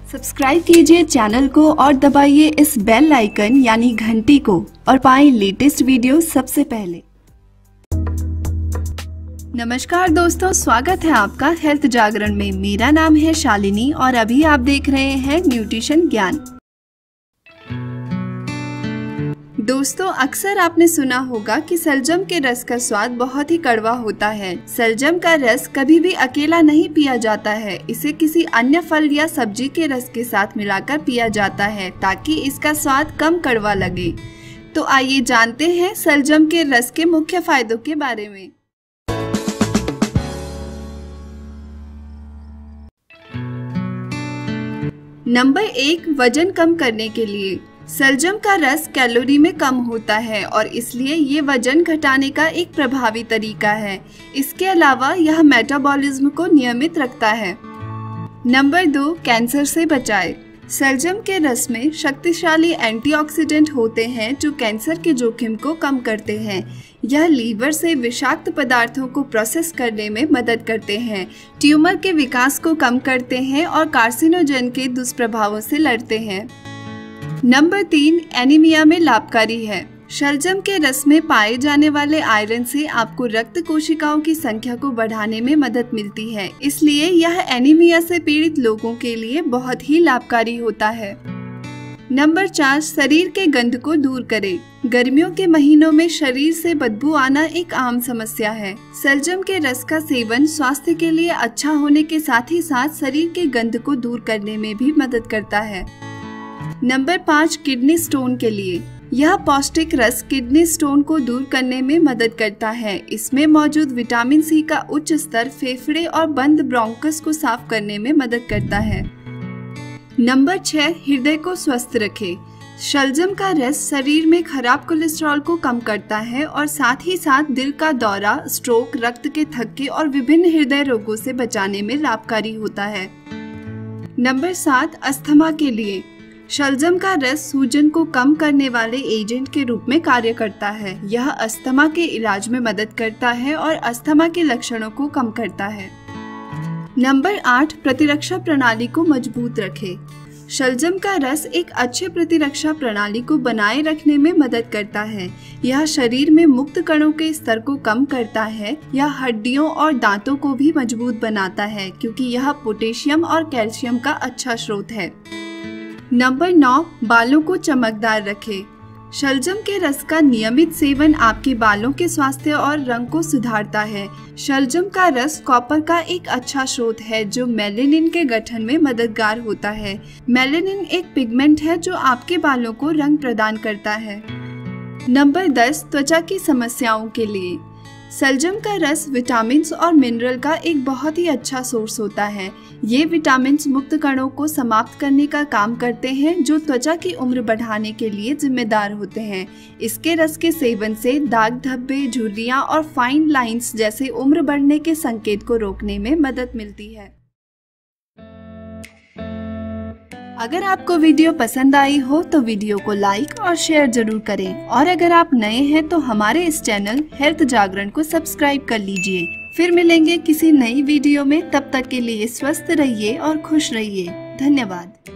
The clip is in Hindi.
सब्सक्राइब कीजिए चैनल को और दबाइए इस बेल आइकन यानी घंटी को और पाएं लेटेस्ट वीडियो सबसे पहले। नमस्कार दोस्तों, स्वागत है आपका हेल्थ जागरण में। मेरा नाम है शालिनी और अभी आप देख रहे हैं न्यूट्रिशन ज्ञान। दोस्तों, अक्सर आपने सुना होगा कि सलजम के रस का स्वाद बहुत ही कड़वा होता है। सलजम का रस कभी भी अकेला नहीं पिया जाता है, इसे किसी अन्य फल या सब्जी के रस के साथ मिलाकर पिया जाता है ताकि इसका स्वाद कम कड़वा लगे। तो आइए जानते हैं सलजम के रस के मुख्य फायदों के बारे में। नंबर 1, वजन कम करने के लिए। सलजम का रस कैलोरी में कम होता है और इसलिए ये वजन घटाने का एक प्रभावी तरीका है। इसके अलावा यह मेटाबॉलिज्म को नियमित रखता है। नंबर 2, कैंसर से बचाए। सलजम के रस में शक्तिशाली एंटीऑक्सीडेंट होते हैं जो कैंसर के जोखिम को कम करते हैं। यह लीवर से विषाक्त पदार्थों को प्रोसेस करने में मदद करते हैं, ट्यूमर के विकास को कम करते हैं और कार्सिनोजन के दुष्प्रभावों से लड़ते हैं। नंबर 3, एनीमिया में लाभकारी है। सलजम के रस में पाए जाने वाले आयरन से आपको रक्त कोशिकाओं की संख्या को बढ़ाने में मदद मिलती है, इसलिए यह एनीमिया से पीड़ित लोगों के लिए बहुत ही लाभकारी होता है। नंबर 4, शरीर के गंध को दूर करे। गर्मियों के महीनों में शरीर से बदबू आना एक आम समस्या है। सलजम के रस का सेवन स्वास्थ्य के लिए अच्छा होने के साथ ही साथ शरीर के गंध को दूर करने में भी मदद करता है। नंबर 5, किडनी स्टोन के लिए। यह पौष्टिक रस किडनी स्टोन को दूर करने में मदद करता है। इसमें मौजूद विटामिन सी का उच्च स्तर फेफड़े और बंद ब्रोंकस को साफ करने में मदद करता है। नंबर 6, हृदय को स्वस्थ रखे। सलजम का रस शरीर में खराब कोलेस्ट्रॉल को कम करता है और साथ ही साथ दिल का दौरा, स्ट्रोक, रक्त के थक्के और विभिन्न हृदय रोगों से बचाने में लाभकारी होता है। नंबर 7, अस्थमा के लिए। सलजम का रस सूजन को कम करने वाले एजेंट के रूप में कार्य करता है। यह अस्थमा के इलाज में मदद करता है और अस्थमा के लक्षणों को कम करता है। नंबर 8, प्रतिरक्षा प्रणाली को मजबूत रखे। सलजम का रस एक अच्छे प्रतिरक्षा प्रणाली को बनाए रखने में मदद करता है। यह शरीर में मुक्त कणों के स्तर को कम करता है। यह हड्डियों और दांतों को भी मजबूत बनाता है क्योंकि यह पोटेशियम और कैल्शियम का अच्छा स्रोत है। नंबर 9, बालों को चमकदार रखे। सलजम के रस का नियमित सेवन आपके बालों के स्वास्थ्य और रंग को सुधारता है। सलजम का रस कॉपर का एक अच्छा स्रोत है जो मेलेनिन के गठन में मददगार होता है। मेलेनिन एक पिगमेंट है जो आपके बालों को रंग प्रदान करता है। नंबर 10, त्वचा की समस्याओं के लिए। सलजम का रस विटामिन्स और मिनरल का एक बहुत ही अच्छा सोर्स होता है। ये विटामिन्स मुक्त कणों को समाप्त करने का काम करते हैं जो त्वचा की उम्र बढ़ाने के लिए जिम्मेदार होते हैं। इसके रस के सेवन से दाग धब्बे, झुर्रियां और फाइन लाइंस जैसे उम्र बढ़ने के संकेत को रोकने में मदद मिलती है। अगर आपको वीडियो पसंद आई हो तो वीडियो को लाइक और शेयर जरूर करें और अगर आप नए हैं तो हमारे इस चैनल हेल्थ जागरण को सब्सक्राइब कर लीजिए। फिर मिलेंगे किसी नई वीडियो में, तब तक के लिए स्वस्थ रहिए और खुश रहिए। धन्यवाद।